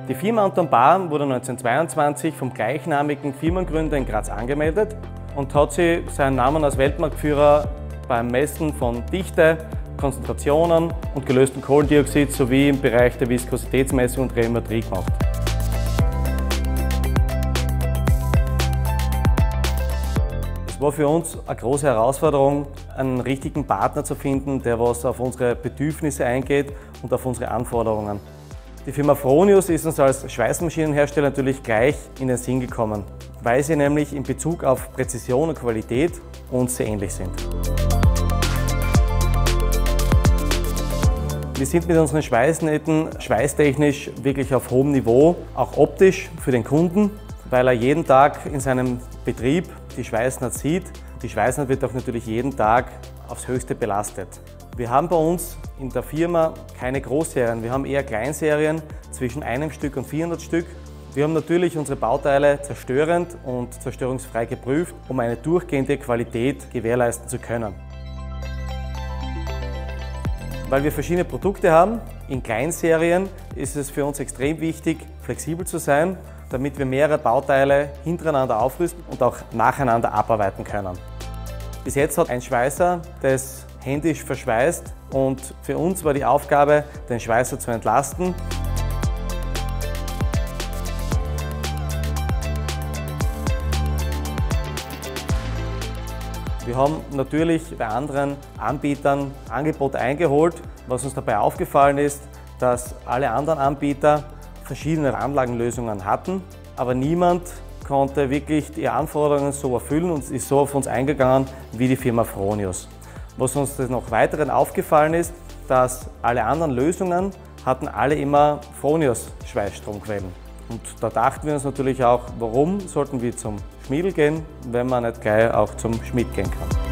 Die Firma Anton Bahr wurde 1922 vom gleichnamigen Firmengründer in Graz angemeldet und hat sie seinen Namen als Weltmarktführer beim Messen von Dichte, Konzentrationen und gelöstem Kohlendioxid sowie im Bereich der Viskositätsmessung und Telemetrie gemacht. Es war für uns eine große Herausforderung, einen richtigen Partner zu finden, der was auf unsere Bedürfnisse eingeht und auf unsere Anforderungen. Die Firma Fronius ist uns als Schweißmaschinenhersteller natürlich gleich in den Sinn gekommen, weil sie nämlich in Bezug auf Präzision und Qualität uns sehr ähnlich sind. Wir sind mit unseren Schweißnähten schweißtechnisch wirklich auf hohem Niveau, auch optisch für den Kunden, weil er jeden Tag in seinem Betrieb die Schweißnaht sieht. Die Schweißnaht wird auch natürlich jeden Tag aufs Höchste belastet. Wir haben bei uns in der Firma keine Großserien, wir haben eher Kleinserien zwischen einem Stück und 400 Stück. Wir haben natürlich unsere Bauteile zerstörend und zerstörungsfrei geprüft, um eine durchgehende Qualität gewährleisten zu können. Weil wir verschiedene Produkte haben, in Kleinserien ist es für uns extrem wichtig, flexibel zu sein, damit wir mehrere Bauteile hintereinander aufrüsten und auch nacheinander abarbeiten können. Bis jetzt hat ein Schweißer das händisch verschweißt und für uns war die Aufgabe, den Schweißer zu entlasten. Wir haben natürlich bei anderen Anbietern Angebote eingeholt. Was uns dabei aufgefallen ist, dass alle anderen Anbieter verschiedene Anlagenlösungen hatten, aber niemand konnte wirklich die Anforderungen so erfüllen und ist so auf uns eingegangen wie die Firma Fronius. Was uns noch weiterhin aufgefallen ist, dass alle anderen Lösungen hatten alle immer Fronius Schweißstromquellen. Und da dachten wir uns natürlich auch, warum sollten wir zum Schmiedl gehen, wenn man nicht gleich auch zum Schmied gehen kann.